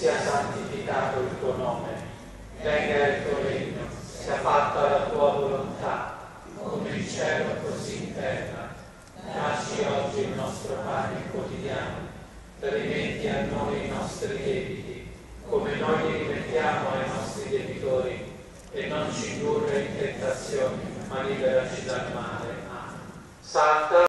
sia santificato il tuo nome, venga il tuo regno, sia fatta la tua volontà, come in cielo così in terra. Dacci oggi il nostro pane quotidiano, rimetti a noi i nostri debiti, come noi li rimettiamo ai nostri debitori, e non ci indurre in tentazione, ma liberaci dal male. Amen. Santa